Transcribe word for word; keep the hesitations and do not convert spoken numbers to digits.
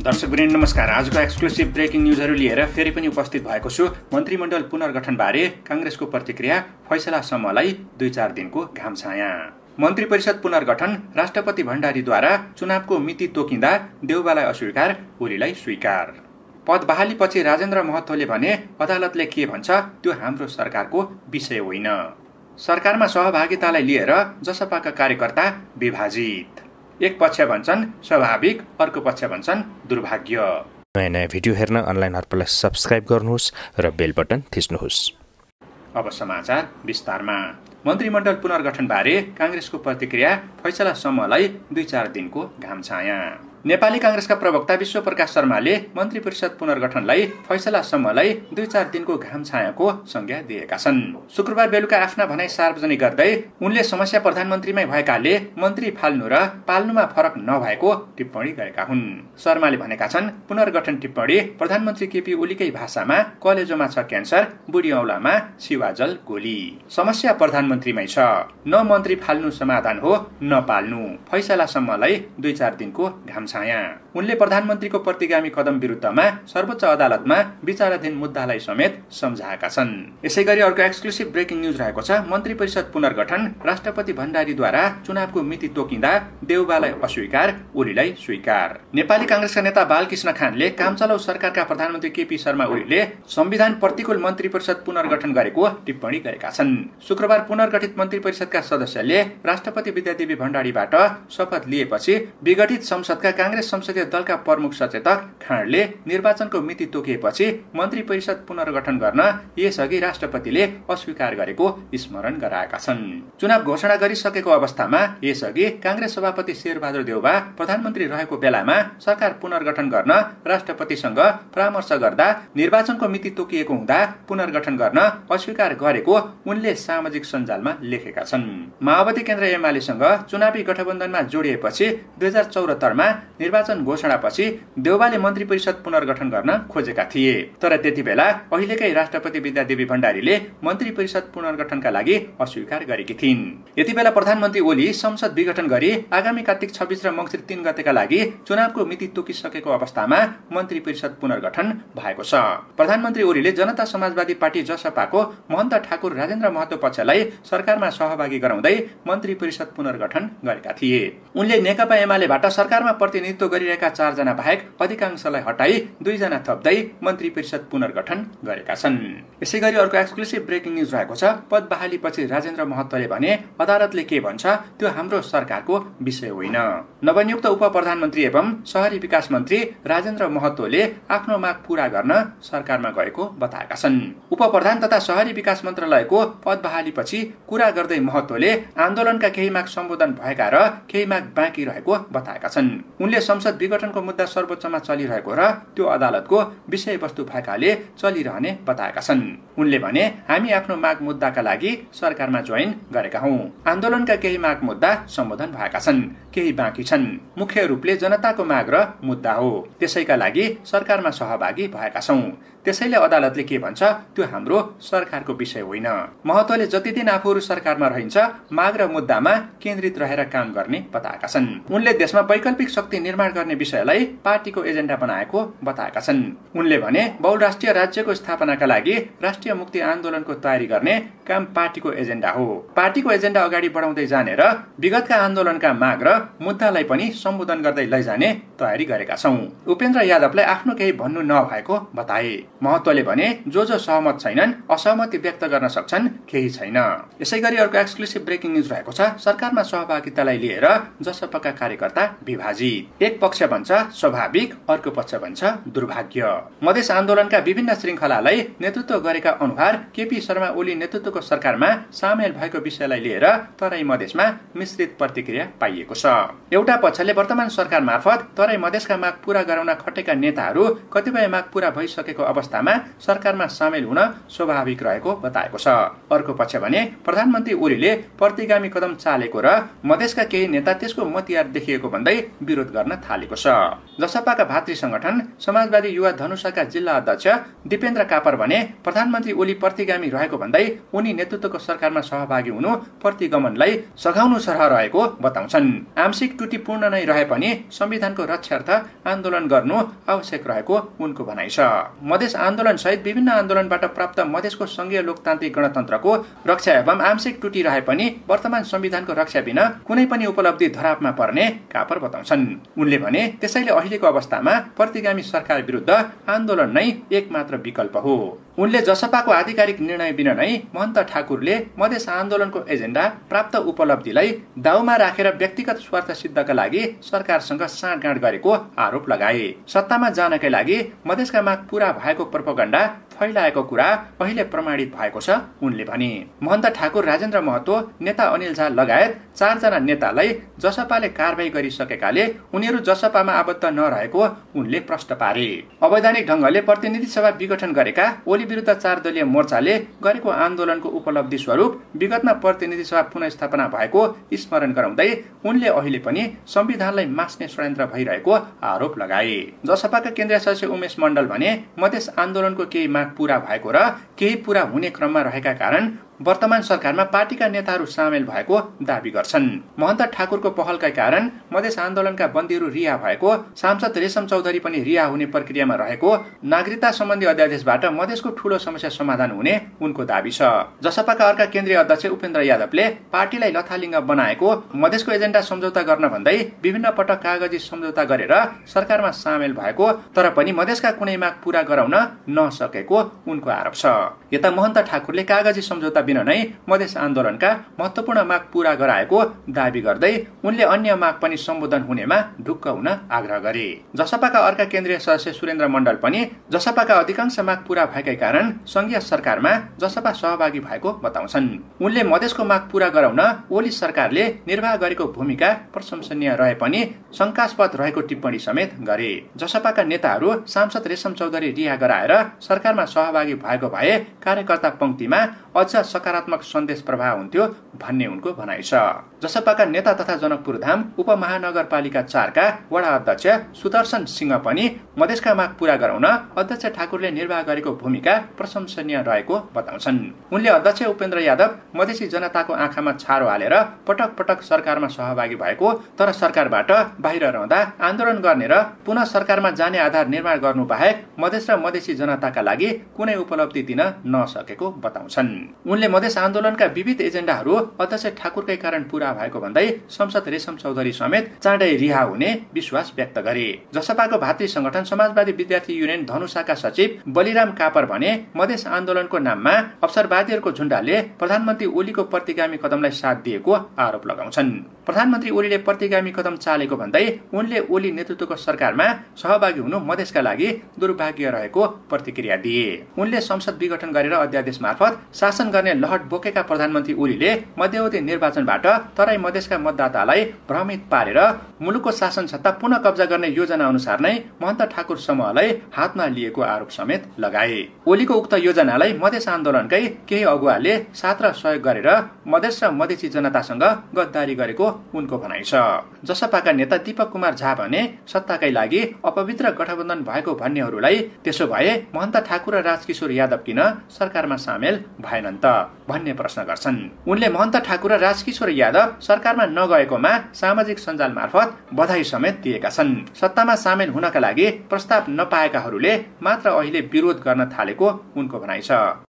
दर्शकवृन्द नमस्कार। आजको exclusive breaking न्युजहरू लिएर फेरि पनि उपस्थित भएको छु। मन्त्रीमण्डल पुनर्गठनबारे कांग्रेसको प्रतिक्रिया, फैसलासम्मलाई दुई चार दिनको घाम छाया। मन्त्री परिषद पुनर्गठन, राष्ट्रपति भण्डारीद्वारा चुनावको मिति तोकिँदा देउबालाई अस्वीकार, ओलीलाई स्वीकार। पद बहालीपछि राजेन्द्र महतोले भने अदालतले के भन्छ त्यो हाम्रो सरकारको विषय होइन। सरकारमा सहभागितालाई लिएर जसपाका कार्यकर्ता विभाजित। एक पक्ष भन्छन् स्वाभाविक, अर्को पक्ष भन्छन् दुर्भाग्य। नयाँ नयाँ भिडियो हेर्न अनलाइन हर्पललाई सब्स्क्राइब गर्नुहोस् र बेल बटन थिच्नुहोस्। अब समाचार विस्तारमा। मन्त्रीमण्डल पुनर्गठनबारे कांग्रेसको प्रतिक्रिया, फैसलासम्मलाई दुई चार दिनको घाम छाया। नेपाली कांग्रेसका प्रवक्ता विश्व प्रकाश शर्माले मन्त्री परिषद पुनर्गठनलाई फैसलासम्मलाई दुई चार दिनको घाम छायाको संज्ञा दिएका छन्। शुक्रबार बेलुका आफ्ना भनाई सार्वजनिक गर्दै उनले समस्या प्रधानमन्त्रीमै भएकाले मन्त्री फाल्नु र पाल्नुमा फरक नभएको टिप्पणी गरेका हुन्। शर्माले भनेका छन्, पुनर्गठन टिप्पणी प्रधानमन्त्री केपी ओलीकै भाषामा कलेजोमा छ क्यान्सर, बुढी औलामा शिवाजल गोली। समस्या प्रधानमन्त्रीमै छ, न मन्त्री फाल्नु समाधान हो न पाल्नु। फैसलासम्मलाई दुई चार दिनको घाम छाया। उनले प्रधानमन्त्रीको प्रतिगामी कदम विरुद्धमा सर्वोच्च अदालतमा विचाराधीन मुद्दालाई समेत सम्झाएका छन्। यसैगरी अर्को एक्सक्लुसिभ ब्रेकिङ न्युज रहेको छ। मन्त्री परिषद पुनर्गठन, राष्ट्रपति भण्डारीद्वारा चुनावको मिति तोकिँदा देउबालाई अस्वीकार, ओलीलाई स्वीकार। नेपाली कांग्रेसका नेता बालकृष्ण खानले कामचलाउ सरकारका प्रधानमन्त्री केपी शर्मा ओलीले संविधान प्रतिकूल मन्त्री परिषद पुनर्गठन गरेको टिप्पणी गरेका छन्। शुक्रबार पुनर्गठित मन्त्री परिषदका सदस्यले राष्ट्रपति विद्यादेवी भण्डारीबाट शपथ लिएपछि विघटित संसदका कांग्रेस संसदीय दलका प्रमुख सचेतक खाँडले निर्वाचनको मिति तोकिएपछि मन्त्री परिषद पुनर्गठन गर्न यसअघि राष्ट्रपतिले अस्वीकार गरेको स्मरण गराएका छन्। चुनाव घोषणा गरिसकेको अवस्थामा यसअघि कांग्रेस सभापति शेरबहादुर देउबा प्रधानमन्त्री रहेको बेलामा सरकार पुनर्गठन गर्न राष्ट्रपतिसँग परामर्श गर्दा निर्वाचनको मिति तोकिएको हुँदा पुनर्गठन गर्न अस्वीकार गरेको उनले सामाजिक सञ्जालमा लेखेका छन्। माओवादी केन्द्र एमालेसँग चुनावी गठबन्धनमा जोडिएपछि दुई हजार चौरात्तरमा निर्वाचन घोषणापछि देउबाले मन्त्री परिषद पुनर्गठन गर्न खोजेका थिए। तर त्यति बेला अहिलेकै राष्ट्रपति विद्यादेवी भण्डारीले मन्त्री परिषद पुनर्गठनका लागि अस्वीकार गरेकी थिइन्। यति बेला प्रधानमन्त्री ओली संसद विघटन गरी आगामी कार्तिक छब्बीस र मङ्सिर तीन गतेका लागि चुनावको मिति तोकिसकेको अवस्थामा मन्त्री परिषद पुनर्गठन भएको छ। प्रधानमन्त्री ओलीले जनता समाजवादी पार्टी जसपाको महन्त ठाकुर राजेन्द्र महतो पक्षलाई सरकारमा सहभागी गराउँदै मन्त्री परिषद पुनर्गठन गरेका थिए। उनले नेकपा एमालेबाट सरकारमा प्रतिनिधित्व गरिरहेका चारजना बाहेक अधिकांशलाई हटाई दुईजना थप्दै मन्त्री परिषद पुनर्गठन गरेका छन्। यसैगरी अर्को एक्सक्लुसिभ ब्रेकिङ न्युज रहेको छ। पद बहालीपछि राजेन्द्र महतोले भने अदालतले के भन्छ त्यो हाम्रो सरकारको विषय होइन। नवनियुक्त उप प्रधानमन्त्री एवं शहरी विकास मन्त्री राजेन्द्र महतोले आफ्नो माग पूरा गर्न सरकारमा गएको बताएका छन्। उप प्रधान तथा शहरी विकास मन्त्रालयको पद बहालीपछि कुरा गर्दै महतोले आन्दोलनका केही माग सम्बोधन भएका र केही माग बाँकी रहेको बताएका छन्। उनले संसद विघटनको मुद्दा सर्वोच्चमा चलिरहेको र त्यो अदालतको विषयवस्तु भएकाले चलिरहने बताएका छन्। उनले भने हामी आफ्नो माग मुद्दाका लागि सरकारमा जोइन गरेका हौं। आन्दोलनका केही माग मुद्दा सम्बोधन भएका छन्, केही बाँकी छन्। मुख्य रूपले जनताको माग र मुद्दा हो, त्यसैका लागि सरकारमा सहभागी भएका छौं। त्यसैले अदालतले के भन्छ त्यो हाम्रो सरकारको विषय होइन। महतोले जति दिन आफूहरू सरकारमा रहन्छ माग र मुद्दामा केन्द्रित रहेर काम गर्ने बताएका छन्। उनले देशमा वैकल्पिक शक्ति निर्माण गर्ने विषयलाई पार्टीको एजेन्डा बनाएको बताएका छन्। उनले भने बहुराष्ट्रिय राज्यको स्थापनाका लागि राष्ट्रिय मुक्ति आन्दोलनको तयारी गर्ने काम पार्टीको एजेन्डा हो। पार्टीको एजेन्डा अगाडि बढाउँदै जाने र विगतका आन्दोलनका माग र मुद्दालाई पनि सम्बोधन गर्दै लैजाने तयारी गरेका छौं। उपेन्द्र यादवलाई आफ्नो केही भन्नु नभएको बताए। महतोले भने जो जो सहमत छैनन्, असहमति व्यक्त गर्न सक्छन्, केही छैन। यसैगरी अर्को एक्सक्लुसिभ ब्रेकिङ न्युज रहेको छ। सरकारमा सहभागितालाई लिएर जसपाका कार्यकर्ता विभाजित। एक पक्ष भन्छ स्वाभाविक, अर्को पक्ष भन्छ दुर्भाग्य। मधेस आन्दोलनका विभिन्न श्रृङ्खलालाई नेतृत्व गरेका अनुहार केपी शर्मा ओली नेतृत्वको सरकारमा सामेल भएको विषयलाई लिएर तराई मधेसमा मिश्रित प्रतिक्रिया पाइएको छ। एउटा पक्षले वर्तमान सरकार मार्फत तराई मधेसका माग पूरा गराउन खटेका नेताहरू कतिपय माग पूरा भइसकेको अवस्थामा सरकारमा सामेल हुन स्वाभाविक रहेको बताएको छ। अर्को पक्ष भने प्रधानमन्त्री ओलीले प्रतिगामी कदम चालेको र मधेसका केही नेता त्यसको मतियार देखिएको भन्दै विरोध गर्न थालेको छ। जसपाका भातृ संगठन समाजवादी युवा धनुषाका जिल्ला अध्यक्ष दिपेन्द्र कापर भने प्रधानमन्त्री प्रधानमन्त्री ओली प्रतिगामी रहेको भन्दै उनी नेतृत्वको सरकारमा सहभागी हुनु प्रतिगमनलाई सघाउनु सरह रहेको बताउँछन्। आंशिक त्रुटिपूर्ण नै रहे पनि संविधानको रक्षार्थ आन्दोलन गर्नु आवश्यक रहेको उनको भनाइ छ। मधेस आन्दोलन सहित विभिन्न आन्दोलनबाट प्राप्त मधेसको संघीय लोकतान्त्रिक गणतन्त्रको रक्षा एवं आंशिक त्रुटि रहे पनि वर्तमान संविधानको रक्षा बिना कुनै पनि उपलब्धि धरापमा पर्ने कापर बताउँछन्। उनले भने त्यसैले अहिलेको अवस्थामा प्रतिगामी सरकार विरुद्ध आन्दोलन नै एकमात्र विकल्प हो। उनले जसपाको आधिकारिक निर्णय बिना नै महन्त ठाकुरले मधेस आन्दोलनको एजेन्डा प्राप्त उपलब्धिलाई दाउमा राखेर व्यक्तिगत स्वार्थ सिद्धका लागि सरकारसँग साँठगाँठ गरेको आरोप लगाए। सत्तामा जानकै लागि मधेसका माग पूरा भएको प्रोपगण्डा फैलाएको कुरा अहिले प्रमाणित भएको छ उनले भने। महन्त ठाकुर, राजेन्द्र महतो, नेता अनिल झा लगायत चारजना नेतालाई जसपाले कारबाही गरिसकेकाले उनीहरू जसपामा आबद्ध नरहेको उनले प्रश्न पारे। अवैधानिक ढंगले प्रतिनिधि सभा विघटन गरेका ओली विरुद्ध चार दलीय मोर्चाले गरेको आन्दोलनको उपलब्धि स्वरूप विगतमा प्रतिनिधि सभा पुनःस्थापना भएको स्मरण गराउँदै उनले अहिले पनि संविधानलाई मास्ने षड्यन्त्र भइरहेको आरोप लगाए। जसपाका केन्द्रीय सदस्य उमेश मण्डल भने मधेस आन्दोलनको केही माग पूरा भएको र केही पूरा हुने क्रममा रहेका कारण वर्तमान सरकारमा पार्टीका नेताहरू सामेल भएको दावी गर्छन्। महन्त ठाकुरको पहलका कारण मधेस आन्दोलनका बन्दीहरू रिहा भएको, सांसद रेशम चौधरी पनि रिहा हुने प्रक्रियामा रहेको, नागरिकता सम्बन्धी अध्यादेशबाट मधेसको ठूलो समस्या समाधान हुने उनको दावी छ। जसपाका अर्का केन्द्रीय अध्यक्ष उपेन्द्र यादवले पार्टीलाई लथालिङ्ग बनाएको, मधेसको एजेन्डा सम्झौता गर्न भन्दै विभिन्न पटक कागजी सम्झौता गरेर सरकारमा सामेल भएको तर पनि मधेसका कुनै माग पूरा गराउन नसकेको उनको आरोप छ। यता महन्त ठाकुरले कागजी सम्झौता बिना नै मधेस आन्दोलनका महत्वपूर्ण माग पूरा गराएको दावी गर्दै उनले अन्य माग पनि सम्बोधन हुनेमा ढुक्क हुन आग्रह गरे। जसपाका अर्का केन्द्रीय सदस्य सुरेन्द्र मण्डल पनि जसपाका अधिकांश माग पूरा भएकै कारण संघीय सरकारमा जसपा सहभागी भएको बताउँछन्। उनले मधेसको माग पूरा गराउन ओली सरकारले निर्वाह गरेको भूमिका प्रशंसनीय रहे पनि शंकास्पद रहेको टिप्पणी समेत गरे। जसपाका नेताहरू सांसद रेशम चौधरी रिहा गराएर सरकारमा सहभागी भएको भए कार्यकर्ता पंक्तिमा अझ सकारात्मक सन्देश प्रवाह हुन्थ्यो भन्ने उनको भनाइ छ। जसपाका नेता तथा जनकपुर धाम उपमहानगरपालिका चारका वडा अध्यक्ष सुदर्शन सिंह पनि मधेसका माग पूरा गराउन अध्यक्ष ठाकुरले निर्वाह गरेको भूमिका प्रशंसनीय रहेको बताउँछन्। उनले अध्यक्ष उपेन्द्र यादव मधेसी जनताको आँखामा छारो हालेर पटक पटक सरकारमा सहभागी भएको तर सरकारबाट बाहिर रहँदा आन्दोलन गर्ने र पुनः सरकारमा जाने आधार निर्माण गर्नु बाहेक मधेस र मधेसी जनताका लागि कुनै उपलब्धि दिन नसकेको बताउँछन्। उनले मधेस आन्दोलनका विविध एजेन्डाहरू अध्यक्ष ठाकुरकै कारण पूरा भएको भन्दै संसद रेशम चौधरी समेत चाँडै रिहा हुने विश्वास व्यक्त गरे। जसपाको भातृ संगठन समाजवादी विद्यार्थी युनियन धनुषाका सचिव बलिराम कापर भने मधेस आन्दोलनको नाममा अवसरवादीहरूको झुण्डाले प्रधानमन्त्री ओलीको प्रतिगामी कदमलाई साथ दिएको आरोप लगाउँछन्। प्रधानमन्त्री ओलीले प्रतिगामी कदम चालेको भन्दै उनले ओली नेतृत्वको सरकारमा सहभागी हुनु मधेसका लागि दुर्भाग्य रहेको प्रतिक्रिया दिए। उनले संसद विघटन गरेर अध्यादेश मार्फत शासन गर्ने लहट बोकेका प्रधानमन्त्री ओलीले मध्यावधि निर्वाचनबाट तराई मधेसका मतदातालाई भ्रमित पारेर मुलुकको शासन सत्ता पुनः कब्जा गर्ने योजना अनुसार नै महन्त ठाकुर समूहलाई हातमा लिएको आरोप समेत लगाए। ओलीको उक्त योजनालाई मधेस आन्दोलनकै केही अगुवाले साथ र सहयोग गरेर मधेस र मधेसी जनतासँग गद्दारी गरेको उनको भनाइ छ। जसपाका नेता दीपक कुमार झा भने सत्ताकै लागि अपवित्र गठबन्धन भएको भन्नेहरूलाई त्यसो भए महन्त ठाकुर र राजकिशोर यादव किन सरकारमा सामेल भएनन् त भन्ने प्रश्न गर्छन्। उनले महन्त ठाकुर र राजकिशोर यादव सरकारमा नगएकोमा सामाजिक सञ्जाल मार्फत बधाई समेत दिएका छन्। सत्तामा सामेल हुनका लागि प्रस्ताव नपाएकाहरूले मात्र अहिले विरोध गर्न थालेको उनको भनाइ छ।